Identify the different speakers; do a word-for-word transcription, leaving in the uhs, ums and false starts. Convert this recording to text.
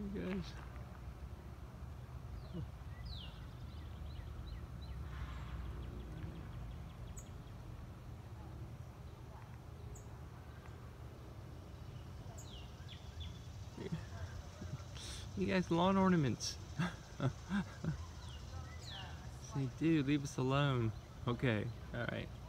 Speaker 1: my gosh. You guys, lawn ornaments. Say, dude, leave us alone. Okay, alright.